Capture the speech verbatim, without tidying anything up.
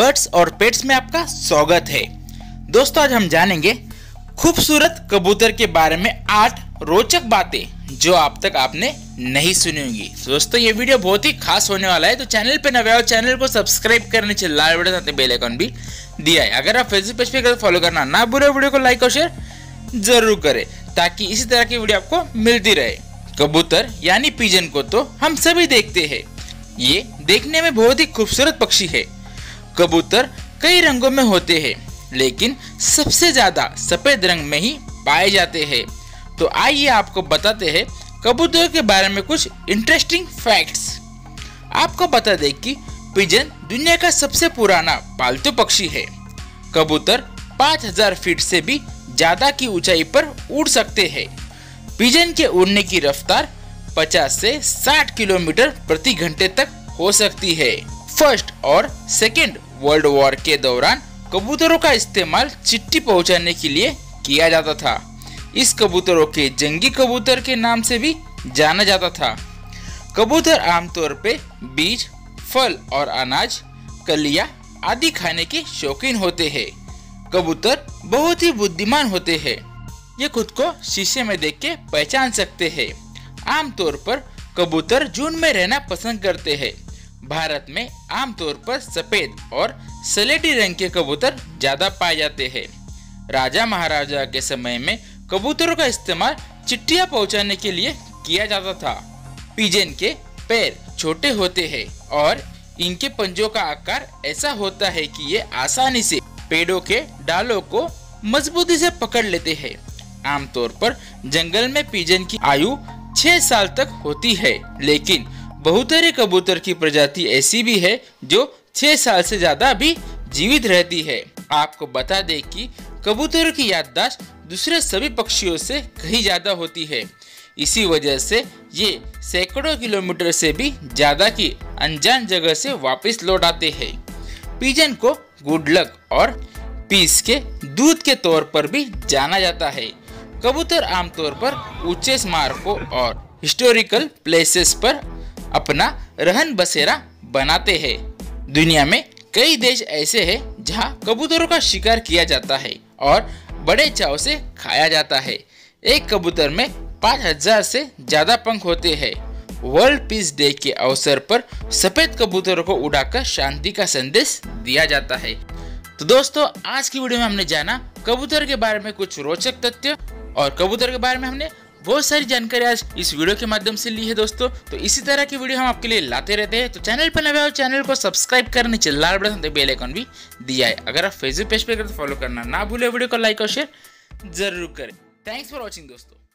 Birds और pets में आपका स्वागत है। दोस्तों आज हम जानेंगे खूबसूरत कबूतर के बारे में आठ रोचक बातें जो अब तक आपने नहीं सुनी होंगी। दोस्तों ये वीडियो बहुत ही खास होने वाला है, तो चैनल पे नए हो चैनल को सब्सक्राइब करने से लाल बटन साथ बेल आइकन भी दिया है। अगर आप फेसबुक पेज पे फॉलो करना ना भूले, वीडियो को लाइक और शेयर जरूर करें ताकि इसी तरह की वीडियो आपको मिलती रहे। कबूतर यानी पिजन को तो हम सभी देखते हैं। ये देखने में बहुत ही खूबसूरत पक्षी है। कबूतर कई रंगों में होते हैं, लेकिन सबसे ज्यादा सफेद रंग में ही पाए जाते हैं। तो आइए आपको बताते हैं कबूतर के बारे में कुछ इंटरेस्टिंग फैक्ट्स। आपको बता दें कि पिजन दुनिया का सबसे पुराना पालतू पक्षी है। कबूतर पाँच हज़ार फीट से भी ज्यादा की ऊंचाई पर उड़ सकते हैं। पिजन के उड़ने की रफ्तार पचास से साठ किलोमीटर प्रति घंटे तक हो सकती है। फर्स्ट और सेकेंड वर्ल्ड वॉर के दौरान कबूतरों का इस्तेमाल चिट्ठी पहुंचाने के लिए किया जाता था। इस कबूतरों के जंगी कबूतर के नाम से भी जाना जाता था। कबूतर आमतौर पे बीज, फल और अनाज, कलियां आदि खाने के शौकीन होते हैं। कबूतर बहुत ही बुद्धिमान होते हैं। ये खुद को शीशे में देख के पहचान सकते हैं। आमतौर पर कबूतर झुंड में रहना पसंद करते हैं। भारत में आमतौर पर सफेद और सलेटी रंग के कबूतर ज्यादा पाए जाते हैं। राजा महाराजा के समय में कबूतरों का इस्तेमाल चिट्ठियां पहुंचाने के लिए किया जाता था। पिजन के पैर छोटे होते हैं और इनके पंजों का आकार ऐसा होता है कि ये आसानी से पेड़ों के डालों को मजबूती से पकड़ लेते हैं। आमतौर पर जंगल में पिजन की आयु छह साल तक होती है, लेकिन बहुतरे कबूतर की प्रजाति ऐसी भी है जो छह साल से ज्यादा भी जीवित रहती है। आपको बता दें कि कबूतरों की याददाश्त दूसरे सभी पक्षियों से कहीं ज्यादा होती है। इसी वजह से ये सैकड़ों किलोमीटर से भी ज्यादा की अनजान जगह से वापस लौट आते हैं। पिजन को गुड लक और पीस के दूध के तौर पर भी जाना जाता है। कबूतर आमतौर पर ऊंचे स्मारकों और हिस्टोरिकल प्लेसेस पर अपना रहन बसेरा बनाते हैं। दुनिया में कई देश ऐसे हैं जहां कबूतरों का शिकार किया जाता है और बड़े चाव से खाया जाता है। एक कबूतर में पाँच हज़ार से ज्यादा पंख होते हैं। वर्ल्ड पीस डे के अवसर पर सफेद कबूतरों को उड़ाकर शांति का संदेश दिया जाता है। तो दोस्तों आज की वीडियो में हमने जाना कबूतर के बारे में कुछ रोचक तथ्य और कबूतर के बारे में हमने बहुत सारी जानकारी आज इस वीडियो के माध्यम से ली है। दोस्तों तो इसी तरह की वीडियो हम आपके लिए लाते रहते हैं। तो चैनल पर नए हो चैनल को सब्सक्राइब करने से लाल बटन बेल आइकन भी दिया है। अगर आप फेसबुक पेज पे फॉलो करना ना भूले, वीडियो को लाइक और शेयर जरूर करें। थैंक्स फॉर वॉचिंग दोस्तों।